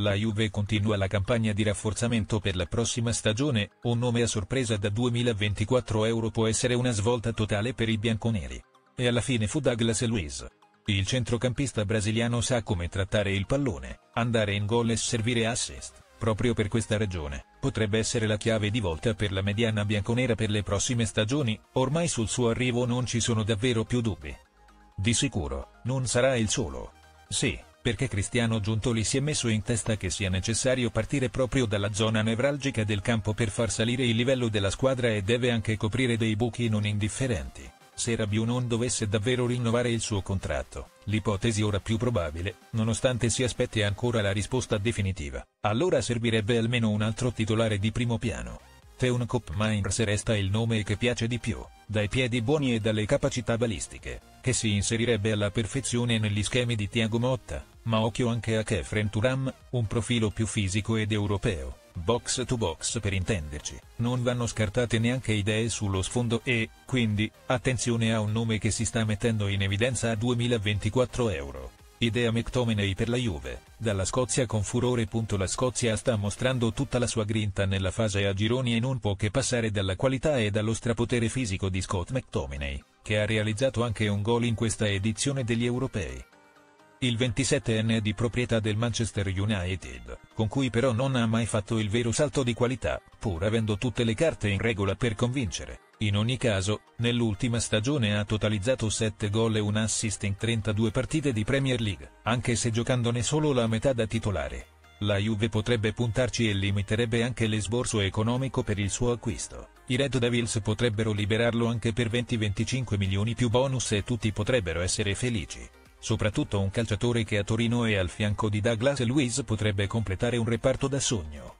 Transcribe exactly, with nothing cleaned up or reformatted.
La Juve continua la campagna di rafforzamento per la prossima stagione, un nome a sorpresa da duemilaventiquattro euro può essere una svolta totale per i bianconeri. E alla fine fu Douglas Luiz. Il centrocampista brasiliano sa come trattare il pallone, andare in gol e servire assist. Proprio per questa ragione, potrebbe essere la chiave di volta per la mediana bianconera per le prossime stagioni, ormai sul suo arrivo non ci sono davvero più dubbi. Di sicuro, non sarà il solo. Sì, perché Cristiano Giuntoli si è messo in testa che sia necessario partire proprio dalla zona nevralgica del campo per far salire il livello della squadra e deve anche coprire dei buchi non indifferenti. Se Rabiot non dovesse davvero rinnovare il suo contratto, l'ipotesi ora più probabile, nonostante si aspetti ancora la risposta definitiva, allora servirebbe almeno un altro titolare di primo piano. Teun Koopmeiners resta il nome che piace di più, dai piedi buoni e dalle capacità balistiche, che si inserirebbe alla perfezione negli schemi di Thiago Motta, ma occhio anche a Khéphren Thuram, un profilo più fisico ed europeo, box to box per intenderci. Non vanno scartate neanche idee sullo sfondo e, quindi, attenzione a un nome che si sta mettendo in evidenza a duemilaventiquattro euro. Idea McTominay per la Juve, dalla Scozia con furore. La Scozia sta mostrando tutta la sua grinta nella fase a gironi e non può che passare dalla qualità e dallo strapotere fisico di Scott McTominay, che ha realizzato anche un gol in questa edizione degli europei. Il ventisettenne è di proprietà del Manchester United, con cui però non ha mai fatto il vero salto di qualità, pur avendo tutte le carte in regola per convincere. In ogni caso, nell'ultima stagione ha totalizzato sette gol e un assist in trentadue partite di Premier League, anche se giocandone solo la metà da titolare. La Juve potrebbe puntarci e limiterebbe anche l'esborso economico per il suo acquisto. I Red Devils potrebbero liberarlo anche per venti venticinque milioni più bonus e tutti potrebbero essere felici. Soprattutto un calciatore che a Torino e al fianco di Douglas Luiz potrebbe completare un reparto da sogno.